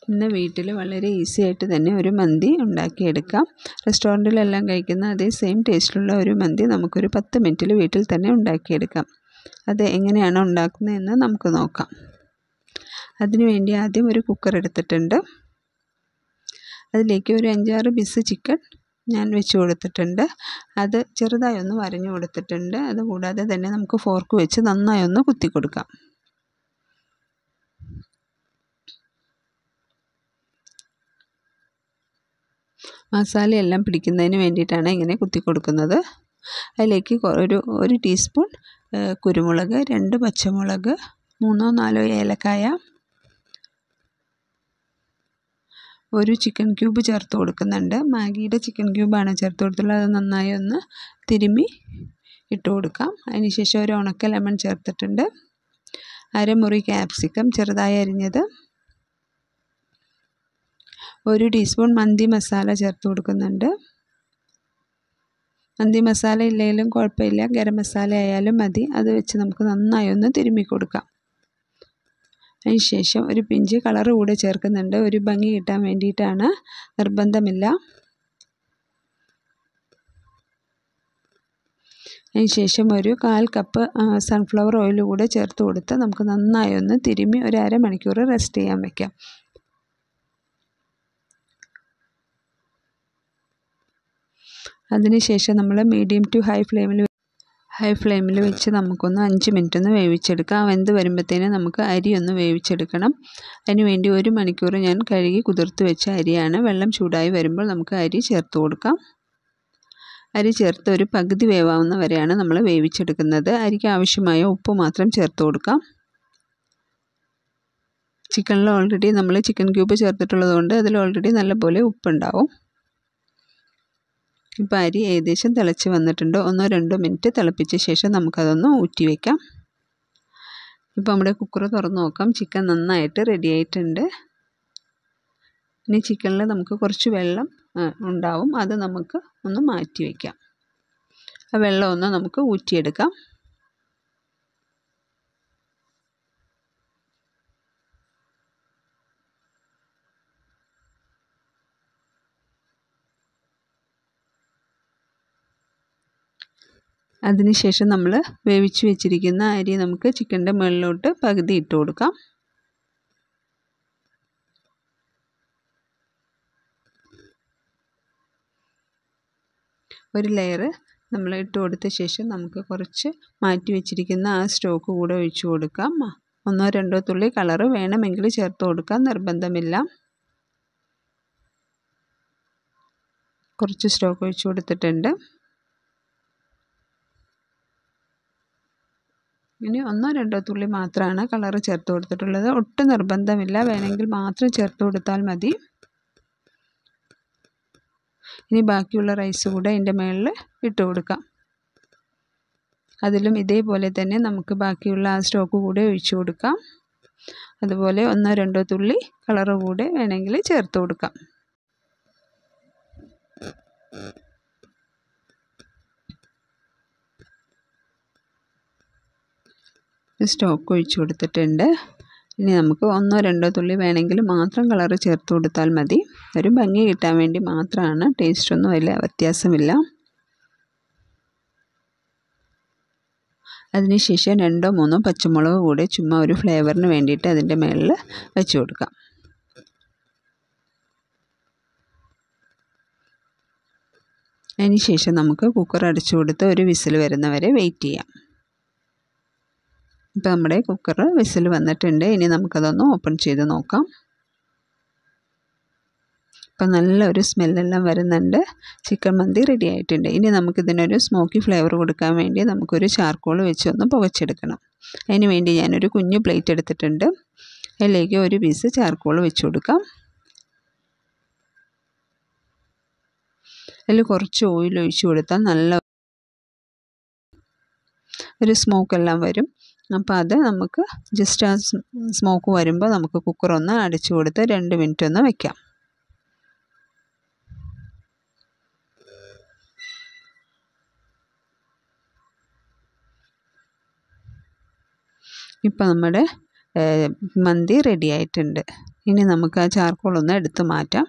ഇന്ന് വീട്ടിൽ വളരെ ഈസി ആയിട്ട് തന്നെ ഒരു മന്തി ഉണ്ടാക്കിയെടുക്കാം. റെസ്റ്റോറൻറ്റിലെല്ലാം കഴിക്കുന്ന അതേ സെയിം ടേസ്റ്റിലുള്ള ഒരു മന്തി നമുക്കൊരു 10 മിനിറ്റിൽ വീട്ടിൽ തന്നെ ഉണ്ടാക്കിയെടുക്കാം. അത് എങ്ങനെയാണ് ഉണ്ടാക്കുന്നതെന്ന് നമുക്ക് നോക്കാം. അതിനുവേണ്ടി ആദ്യം ഒരു കുക്കർ എടുത്തിട്ടുണ്ട്. അതിലേക്ക് ഒരു 5-6 പീസ് ചിക്കൻ ഞാൻ വെച്ച് കൊടുത്തിട്ടുണ്ട്. അത് ചെറുതായി ഒന്ന് വരഞ്ഞു കൊടുത്തിട്ടുണ്ട്. അതുകൂടാതെ തന്നെ നമുക്ക് ഫോർക്ക് വെച്ച് നന്നായി ഒന്ന് കുത്തി കൊടുക്കാം. മസാലയെല്ലാം പിടിക്കുന്നതിന് വേണ്ടിയിട്ടാണ് ഇങ്ങനെ കുത്തി കൊടുക്കുന്നത്. അതിലേക്ക് ഒരു ടീസ്പൂൺ കുരുമുളക്, 2 പച്ചമുളക്, 3-4 ഏലക്കായ, ഒരു ചിക്കൻ ക്യൂബ് ചേർത്ത് കൊടുക്കുന്നുണ്ട്. മാഗിയുടെ ചിക്കൻ ക്യൂബാണ് ചേർത്ത് കൊടുത്തുള്ളത്. അത് നന്നായി ഒന്ന് തിരുമ്മി ഇട്ട് കൊടുക്കാം. അതിനുശേഷം ഒരു ഉണക്ക ലെമൺ ചേർത്തിട്ടുണ്ട്. അരമുറി ക്യാപ്സിക്കം ചെറുതായി അരിഞ്ഞത്, 1 ടീസ്പൂൺ മന്തി മസാല ചേർത്ത് കൊടുക്കുന്നുണ്ട്. മന്തി മസാല ഇല്ലെങ്കിലും കുഴപ്പമില്ല, ഗരം മസാല ആയാലും മതി. അത് വെച്ച് നമുക്ക് നന്നായി ഒന്ന് തിരുമ്മി കൊടുക്കാം. അതിനുശേഷം ഒരു പിഞ്ച് കളർ കൂടെ ചേർക്കുന്നുണ്ട്. ഒരു ഭംഗി കിട്ടാൻ വേണ്ടിയിട്ടാണ്, നിർബന്ധമില്ല. അതിനുശേഷം ഒരു 1/4 കപ്പ് സൺഫ്ലവർ ഓയിൽ കൂടെ ചേർത്ത് കൊടുത്ത് നമുക്ക് നന്നായി ഒന്ന് തിരുമ്മി ഒരു അരമണിക്കൂർ റെസ്റ്റ് ചെയ്യാൻ വയ്ക്കാം. അതിനുശേഷം നമ്മൾ മീഡിയം ടു ഹൈ ഫ്ലെയിമിൽ വെച്ച് നമുക്കൊന്ന് 5 മിനിറ്റ് ഒന്ന് വേവിച്ചെടുക്കാം. വെന്ത് വരുമ്പോഴത്തേനും നമുക്ക് അരി ഒന്ന് വേവിച്ചെടുക്കണം. അതിനുവേണ്ടി 1 മണിക്കൂർ ഞാൻ കഴുകി കുതിർത്ത് വെച്ച അരിയാണ്. വെള്ളം ചൂടായി വരുമ്പോൾ നമുക്ക് അരി ചേർത്ത് കൊടുക്കാം. അരി ചേർത്ത് ഒരു പകുതി വേവാവുന്ന വരെയാണ് നമ്മൾ വേവിച്ചെടുക്കുന്നത്. അരിക്ക് ആവശ്യമായ ഉപ്പ് മാത്രം ചേർത്ത് കൊടുക്കാം. ചിക്കനിൽ ഓൾറെഡി നമ്മൾ ചിക്കൻ ക്യൂബ് ചേർത്തിട്ടുള്ളത് കൊണ്ട് അതിൽ ഓൾറെഡി നല്ലപോലെ ഉപ്പുണ്ടാവും. ഇപ്പോൾ അരി ഏകദേശം തിളച്ച് വന്നിട്ടുണ്ട്. 1-2 മിനിറ്റ് തിളപ്പിച്ച ശേഷം നമുക്കതൊന്ന് ഊറ്റി വയ്ക്കാം. ഇപ്പോൾ നമ്മുടെ കുക്കർ തുറന്ന് നോക്കാം. ചിക്കൻ നന്നായിട്ട് റെഡി ആയിട്ടുണ്ട്. ഇനി ചിക്കനിൽ നമുക്ക് കുറച്ച് വെള്ളം ഉണ്ടാവും. അത് നമുക്ക് ഒന്ന് മാറ്റി വയ്ക്കാം. ആ വെള്ളം ഒന്ന് നമുക്ക് ഊറ്റിയെടുക്കാം. അതിനുശേഷം നമ്മൾ വേവിച്ച് വെച്ചിരിക്കുന്ന അരി നമുക്ക് ചിക്കൻ്റെ മുകളിലോട്ട് പകുതി ഇട്ട് കൊടുക്കാം. ഒരു ലെയർ നമ്മൾ ഇട്ട് കൊടുത്ത ശേഷം നമുക്ക് കുറച്ച് മാറ്റി വെച്ചിരിക്കുന്ന ആ സ്റ്റോക്ക് കൂടെ ഒഴിച്ച് കൊടുക്കാം. 1-2 തുള്ളി കളർ വേണമെങ്കിൽ ചേർത്ത് കൊടുക്കാം, നിർബന്ധമില്ല. കുറച്ച് സ്റ്റോക്ക് ഒഴിച്ച് കൊടുത്തിട്ടുണ്ട്. ഇനി 1-2 തുള്ളി മാത്രമാണ് കളർ ചേർത്ത് കൊടുത്തിട്ടുള്ളത്. ഒട്ടും നിർബന്ധമില്ല, വേണമെങ്കിൽ മാത്രം ചേർത്ത് കൊടുത്താൽ മതി. ഇനി ബാക്കിയുള്ള റൈസ് കൂടെ അതിൻ്റെ മുകളിൽ ഇട്ട് കൊടുക്കാം. അതിലും ഇതേപോലെ തന്നെ നമുക്ക് ബാക്കിയുള്ള ആ സ്റ്റോക്ക് കൂടെ ഒഴിച്ചു കൊടുക്കാം. അതുപോലെ 1-2 തുള്ളി കളർ കൂടെ വേണമെങ്കിൽ ചേർത്ത് കൊടുക്കാം. സ്റ്റോക്ക് ഒഴിച്ച് കൊടുത്തിട്ടുണ്ട്. ഇനി നമുക്ക് 1-2 തുള്ളി വേണമെങ്കിൽ മാത്രം കളർ ചേർത്ത് കൊടുത്താൽ മതി. ഒരു ഭംഗി കിട്ടാൻ വേണ്ടി മാത്രമാണ്, ടേസ്റ്റൊന്നും വലിയ വ്യത്യാസമില്ല. അതിനുശേഷം 2-3 പച്ചമുളക് കൂടെ ചുമ്മാ ഒരു ഫ്ലേവറിന് വേണ്ടിയിട്ട് അതിൻ്റെ മുകളിൽ വെച്ച് കൊടുക്കാം. അതിനുശേഷം നമുക്ക് കുക്കർ അടച്ചു കൊടുത്ത് ഒരു വിസിൽ വരുന്നവരെ വെയിറ്റ് ചെയ്യാം. ഇപ്പോൾ നമ്മുടെ കുക്കർ വിസിൽ വന്നിട്ടുണ്ട്. ഇനി നമുക്കതൊന്ന് ഓപ്പൺ ചെയ്ത് നോക്കാം. ഇപ്പം നല്ലൊരു സ്മെല്ലെല്ലാം വരുന്നുണ്ട്. ചിക്കൻ മന്തി റെഡി ആയിട്ടുണ്ട്. ഇനി നമുക്കിതിനൊരു സ്മോക്കി ഫ്ലേവർ കൊടുക്കാൻ വേണ്ടി നമുക്കൊരു ചാർക്കോൾ വെച്ച് ഒന്ന് പുകച്ചെടുക്കണം. അതിന് വേണ്ടി ഞാനൊരു കുഞ്ഞു പ്ലേറ്റ് എടുത്തിട്ടുണ്ട്. അതിലേക്ക് ഒരു പീസ് ചാർക്കോൾ വെച്ച് കൊടുക്കാം. അതിൽ കുറച്ച് ഓയിൽ ഒഴിച്ച് കൊടുത്താൽ നല്ല ഒരു സ്മോക്കെല്ലാം വരും. അപ്പോൾ അത് നമുക്ക് ജസ്റ്റ് ആ സ്മോക്ക് വരുമ്പോൾ നമുക്ക് കുക്കർ ഒന്ന് അടച്ചു കൊടുത്ത് 2 മിനിറ്റ് ഒന്ന് വയ്ക്കാം. ഇപ്പോൾ നമ്മുടെ മന്തി റെഡി ആയിട്ടുണ്ട്. ഇനി നമുക്ക് ആ ചാർക്കോൾ ഒന്ന് എടുത്തു മാറ്റാം.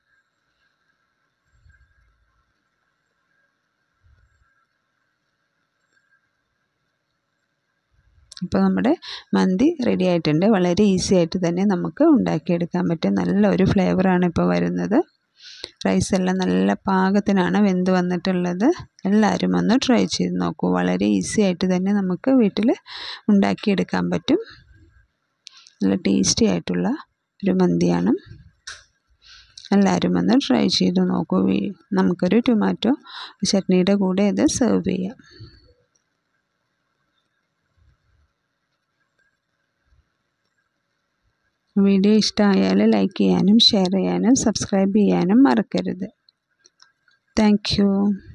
ഇപ്പോൾ നമ്മുടെ മന്തി റെഡി ആയിട്ടുണ്ട്. വളരെ ഈസി ആയിട്ട് തന്നെ നമുക്ക് ഉണ്ടാക്കിയെടുക്കാൻ പറ്റും. നല്ലൊരു ഫ്ലേവറാണ് ഇപ്പോൾ വരുന്നത്. റൈസെല്ലാം നല്ല പാകത്തിനാണ് വെന്ത് വന്നിട്ടുള്ളത്. എല്ലാവരും ഒന്ന് ട്രൈ ചെയ്ത് നോക്കൂ. വളരെ ഈസി ആയിട്ട് തന്നെ നമുക്ക് വീട്ടിൽ ഉണ്ടാക്കിയെടുക്കാൻ പറ്റും. നല്ല ടേസ്റ്റി ആയിട്ടുള്ള ഒരു മന്തിയാണ്. എല്ലാവരും ഒന്ന് ട്രൈ ചെയ്ത് നോക്കൂ. നമുക്കൊരു ടൊമാറ്റോ ചട്നിയുടെ കൂടെ ഇത് സെർവ് ചെയ്യാം. വീഡിയോ ഇഷ്ടമായാൽ ലൈക്ക് ചെയ്യാനും ഷെയർ ചെയ്യാനും സബ്സ്ക്രൈബ് ചെയ്യാനും മറക്കരുത്. Thank U.